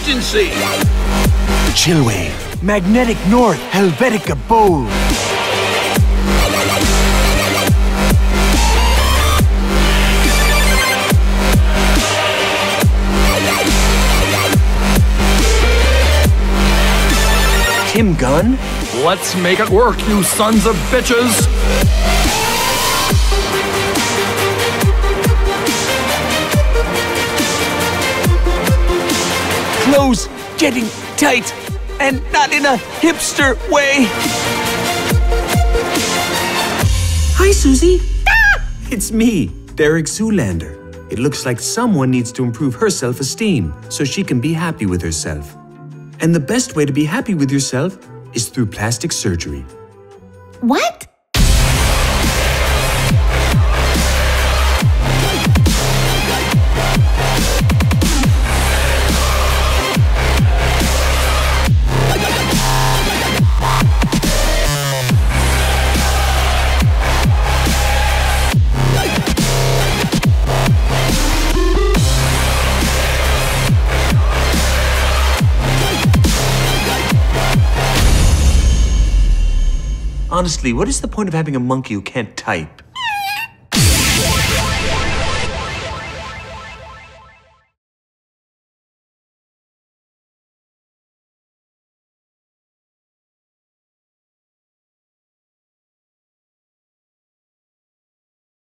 emergency! Chill Wave, Magnetic North, Helvetica Bold. Tim Gunn. Let's make it work, you sons of bitches! Clothes getting tight, and not in a hipster way. Hi, Susie. Ah! It's me, Derek Zoolander. It looks like someone needs to improve her self-esteem so she can be happy with herself. And the best way to be happy with yourself is through plastic surgery. What? Honestly, what is the point of having a monkey who can't type?